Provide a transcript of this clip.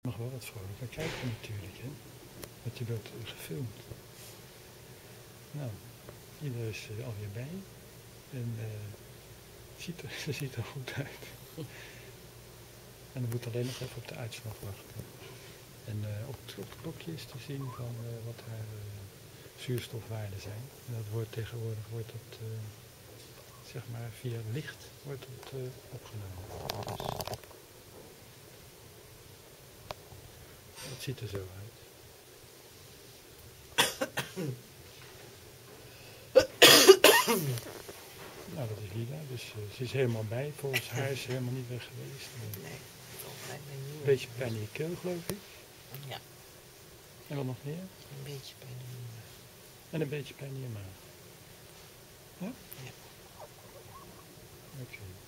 Nog wel wat vrolijker kijken natuurlijk, hè. Want je wordt gefilmd. Nou, iedereen is alweer bij. En ze ziet er goed uit. En dan moet alleen nog even op de uitslag wachten. En op het klokje is te zien van wat haar zuurstofwaarden zijn. En dat wordt tegenwoordig zeg maar via licht wordt het opgenomen. Dus het ziet er zo uit. Nou, dat is Lila, dus ze is helemaal bij. Volgens haar is ze helemaal niet weg geweest. Nee, volgens mij ben ik niet. Een beetje pijn in je keel, geloof ik. Ja. En wat nog meer? Een beetje pijn in mijn maag. En een beetje pijn in je maag. Ja? Ja. Oké.